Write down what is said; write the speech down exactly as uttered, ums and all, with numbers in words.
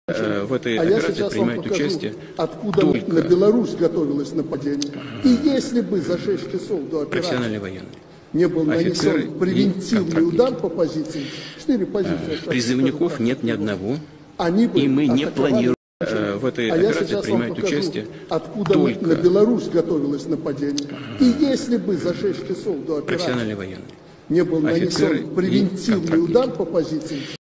В этой а я операции сейчас принимают вам покажу, участие откуда только на Беларусь готовилось нападение. И если бы за шесть часов до профессиональные операции военные, не был офицеры нанесен превентивный удар по позициям, четыре позиции, а, призывников покажу, нет ни одного, они бы и мы не атаковали. планируем. В этой А я операции сейчас вам принимают покажу, участие откуда только на Беларусь готовилось нападение. И если бы за шесть часов до операции профессиональные военные, не был офицеры нанесен превентивный удар по позициям,